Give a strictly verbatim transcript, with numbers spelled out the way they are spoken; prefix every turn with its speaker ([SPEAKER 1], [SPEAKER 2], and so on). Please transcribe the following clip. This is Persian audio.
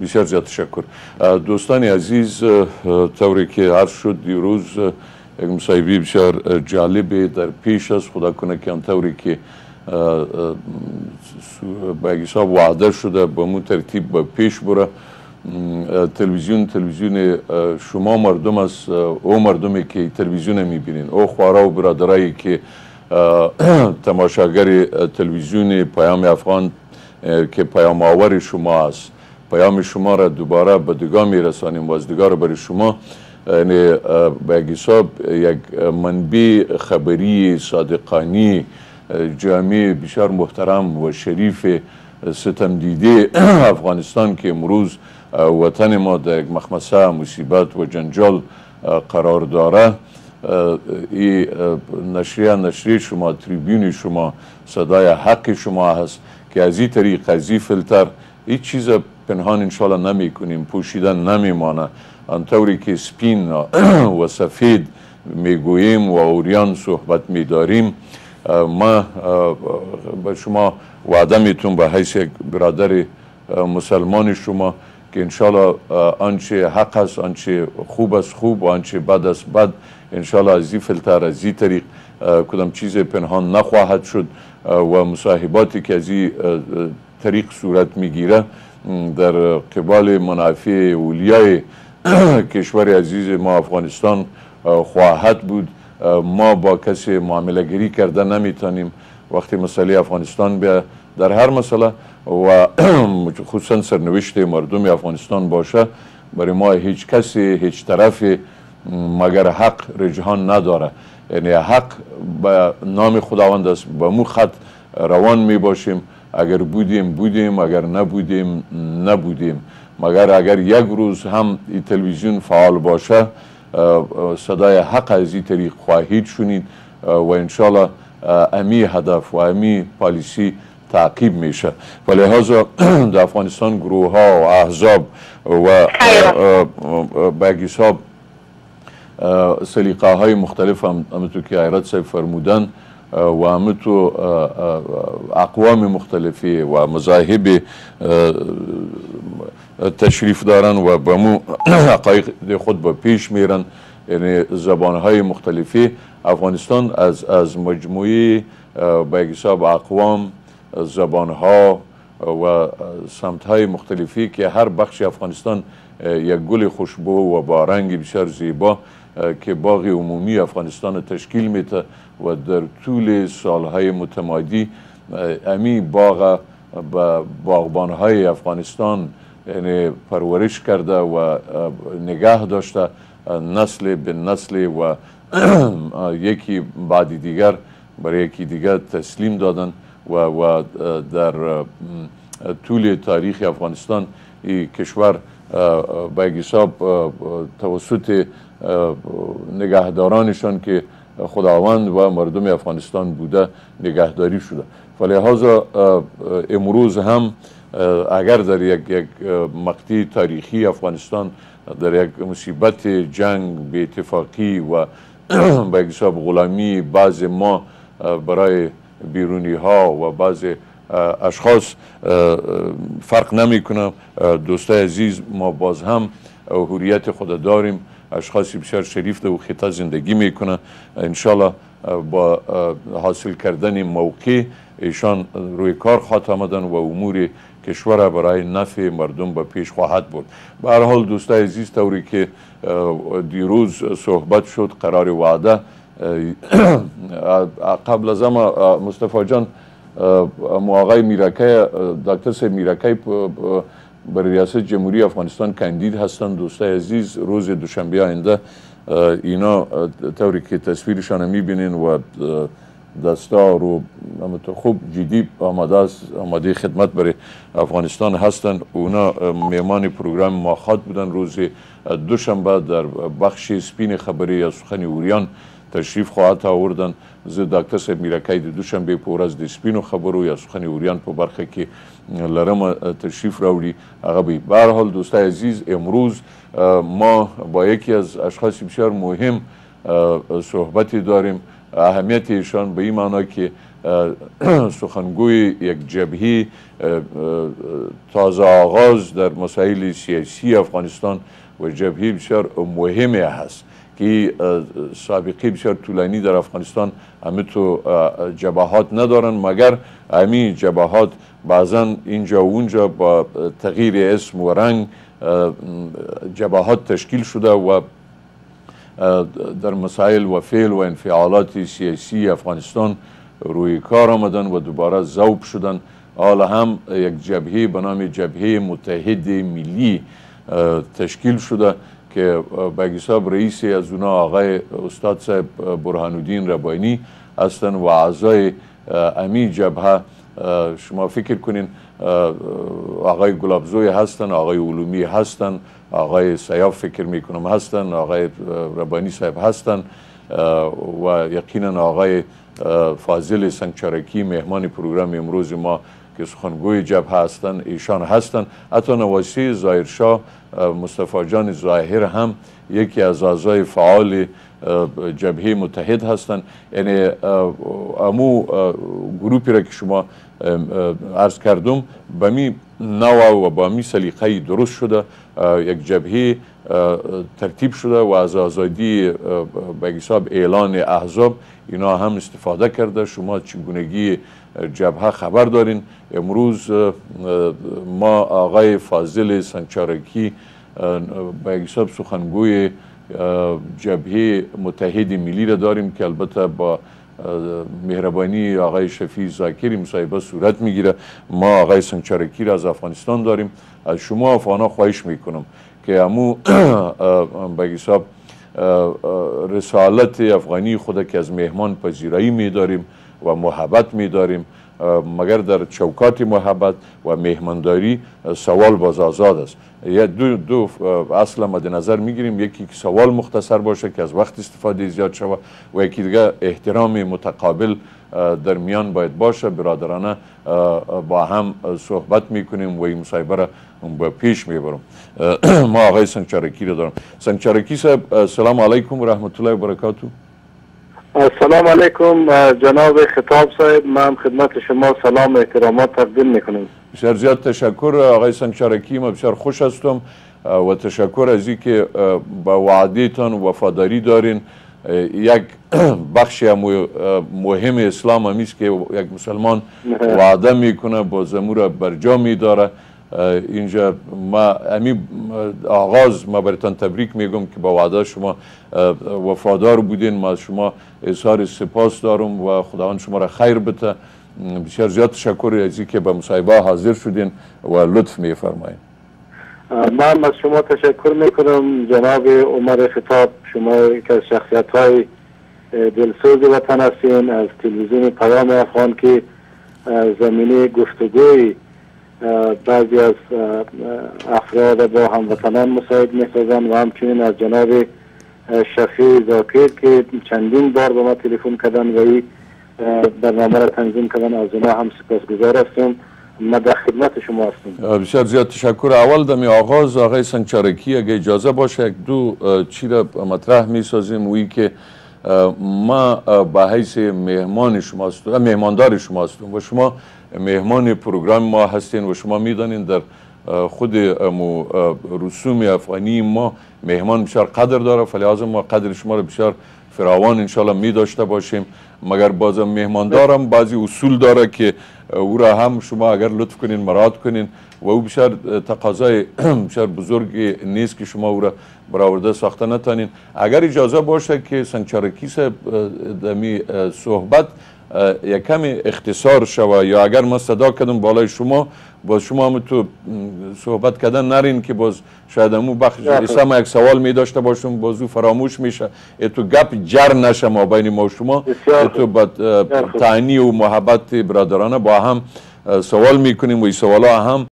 [SPEAKER 1] بسیار زیاد تشکر. دوستان عزیز، طوری که عرض شد دیروز یک مصاحبه بسیار جالبه در پیش است. خدا کنه که آن طوری که به حساب وعده شده به مون ترتیب به پیش بره. تلویزیون تلویزیون شما مردم است، او مردمی که تلویزیون میبینین، او خوارا و برادرایی که تماشاگر تلویزیون پیام افغان که پیام آور شما است، پیام شما را دوباره به دیگاه میرسانیم و از دیگاه را برای شما، یعنی به حساب یک منبع خبری صادقانی جامع بسیار محترم و شریف ستم دیده افغانستان که امروز وطن ما در یک مخمسه مصیبت و جنجال قرار داره، این نشریه نشریه شما، تریبیون شما، صدای حق شما هست که از این طریق از این فیلتر هیچ چیز پنهان انشالله نمی کنیم، پوشیدن نمی مانه. آنطوری که سپین و سفید میگوییم و اوریان صحبت میداریم. ما به شما وعده میتونم به حیث یک برادر مسلمان شما که انشالله آنچه حق است، آنچه خوب است خوب و آنچه بد است بد، انشالله از این فیلتر از این طریق کدام چیز پنهان نخواهد شد و مصاحباتی که از این طریق صورت میگیره در قبال منافع اولیای کشور عزیز ما افغانستان خواهد بود. ما با کسی معامله گری کرده نمیتونیم. وقتی مسئله افغانستان به در هر مسئله و خصوصا سرنوشت مردم افغانستان باشه، برای ما هیچ کسی هیچ طرفی مگر حق رجحان نداره. یعنی حق به نام خداوند است، به مو خط روان می باشیم. اگر بودیم بودیم، اگر نبودیم نبودیم. مگر اگر یک روز هم این تلویزیون فعال باشه، صدای حق از این طریق خواهید شنید و انشالله امی هدف و امی پالیسی تعقیب میشه. و لحاظا در افغانستان گروه ها و احزاب و به حساب سلیقه های مختلف هم همونطور که ایراد صاحب فرمودن و همونطور اقوام مختلفی و مذاهب تشریف دارن و به مو حقایق خود به پیش میرن. یعنی زبانهای مختلفی افغانستان از از مجموعه به حساب اقوام، زبانها و سمتهای مختلفی که هر بخش افغانستان یک گل خوشبو و با رنگ بسیار زیبا که باغ عمومی افغانستان تشکیل میده و در طول سالهای متمادی امی باغ با باغبانهای افغانستان یعنی پرورش کرده و نگاه داشته، نسل به نسل و یکی بعد دیگر برای یکی دیگر تسلیم دادن و, و در طول تاریخ افغانستان این کشور به حساب توسط نگهدارانشان که خداوند و مردم افغانستان بوده نگهداری شده. فلهذا امروز هم اگر در یک, یک مقطع تاریخی افغانستان در یک مصیبت جنگ به اتفاقی و به حساب غلامی بعض ما برای بیرونی ها و بعض اشخاص فرق نمی کنه، دوستای عزیز ما باز هم حریت خود داریم. اشخاصی بسیار شریف در خطه زندگی میکنه. انشالله با حاصل کردن موقع ایشان روی کار خواهد آمدن و امور کشور برای نفع مردم به پیش خواهد بود. به هر حال دوستای عزیز، طوری که دیروز صحبت شد قرار وعده قبل از اما مصطفی جان آقای میرکه، دکتر صاحب میرکه بر ریاست جمهوری افغانستان کاندید هستند. دوستای عزیز روز دوشنبه آینده اینا طوری که تصویرشان میبینین و دستار و خوب جدی آماده است، آماده خدمت برای افغانستان هستند. اونا میمان پروگرام ما خواد بودن. روز دوشنبه در بخش سپین خبری یا سخن اوریان تشریف خواهد آوردن. زه دکتر صاحب میرکه د دوشنبه په ورځ د سپینو خبرو یا سخن اوریان په برخه کې لرم تشریف راوړي. هغه به به هر حال دوستای عزیز امروز ما با یکی از اشخاص بسیار مهم صحبتی داریم. اهمیت ایشان به این معنا که سخنگوی یک جبهه تازه آغاز در مسائل سیاسی افغانستان و جبهه بسیار مهمی هست که سابقه بسیار طولانی در افغانستان همه تو جبهات ندارن، مگر همین جبهات بعضا اینجا و اونجا با تغییر اسم و رنگ جبهات تشکیل شده و در مسائل و فعل و انفعالات سیاسی افغانستان روی کار آمدن و دوباره ذوب شدن. حالا هم یک جبهه به نام جبهه متحد ملی تشکیل شده که به حساب رئیسی از اونا آقای استاد صاحب برهان الدین ربانی هستن و اعضای امی جبهه شما فکر کنین آقای گلابزوی هستن، آقای علومی هستن، آقای سیاف فکر میکنم هستن، آقای ربانی صاحب هستن و یقینا آقای فاضل سنگچارکی مهمان پروگرام امروز ما که سخنگوی جبهه هستن ایشان هستن. حتی نواسی ظاهرشاه مصطفی جان ظاهر هم یکی از اعضای فعال جبهه متحد هستند. یعنی امو گروپی را که شما عرض کردم به می نوع و با می سلیقه درست شده، یک جبهه ترتیب شده و از آزادی به حساب اعلان احزاب اینا هم استفاده کرده. شما چگونگی جبهه خبر دارین. امروز ما آقای فاضل سنگچارکی به حساب سخنگوی جبهه متحد ملی را داریم که البته با مهربانی آقای شفیع ذاکری مصاحبه صورت میگیره. ما آقای سنگچارکی را از افغانستان داریم. از شما افغانا خواهش میکنم که امو به حساب رسالت افغانی خود که از مهمان پذیرایی میداریم و محبت میداریم، مگر در چوکات محبت و مهمانداری سوال باز آزاد است. یا دو, دو اصلا مد نظر میگیریم، یکی که سوال مختصر باشه که از وقت استفاده زیاد شود و یکی دیگه احترام متقابل در میان باید باشه. برادرانه با هم صحبت میکنیم و این مصاحبه را به پیش میبرم. ما آقای سنگچارکی رو دارم. سنگچارکی صاحب سلام علیکم و رحمت الله و برکاته.
[SPEAKER 2] سلام علیکم جناب خطاب صاحب، من خدمت شما سلام و احترامات تقدیم میکنم.
[SPEAKER 1] بسیار زیاد تشکر آقای سنگچارکی، ما بسیار خوش هستم و تشکر از این که با وعدهتان وفاداری دارین. یک بخشی مهم اسلام هم است که یک مسلمان وعده میکنه باز امور را برجا میداره. اینجا ما امی آغاز ما براتون تبریک میگم که با وعده شما وفادار بودین. ما شما اظهار سپاس دارم و خداوند شما را خیر بده. بسیار زیاد تشکر از اینکه به مصاحبه حاضر شدین و لطف میفرمایید.
[SPEAKER 2] من از شما تشکر میکنم جناب عمر خطاب، شما یک از شخصیت های دلسوز وطن هستین. از تلویزیون پیام افغان که زمینه گفتگوی بعضی از افراد با هموطنان مساعد میسازن و همچنین از جناب شفیع ذاکر که چندین بار به ما تلفن کردن و این برنامه را تنظیم کردن، از اونا هم سپاسگزار هستم. ما در خدمت شما هستیم.
[SPEAKER 1] بسیار زیاد تشکر. اول دمی آغاز آقای سنگچارکی اگه اجازه باشه یک دو چی را مطرح میسازیم. وی که ما به حیث مهمان شما هستم، مهماندار شما هستم و شما مهمان پروگرام ما هستین و شما میدانین در خود رسوم افغانی ما مهمان بسیار قدر داره، فلازم ما قدر شما را بسیار فراوان انشالله می داشته باشیم. مگر بازم مهماندارم بعضی اصول داره که او را هم شما اگر لطف کنین مراعات کنین و او بسیار تقاضای بسیار بزرگی نیست که شما او را برآورده ساخته نتانین. اگر اجازه باشه که سنگچارکی صاحب دمی صحبت یک کمی اختصار شوه، یا اگر من صدا کردم بالای شما باز شما هم تو صحبت کردن نرین که باز شاید همون بخش ایسا ما یک سوال می داشته باشم بازو فراموش میشه، تو گپ جر نشه ما بین ما و شما، تو با تعنی و محبت برادرانه با هم سوال میکنیم و این سوال ها هم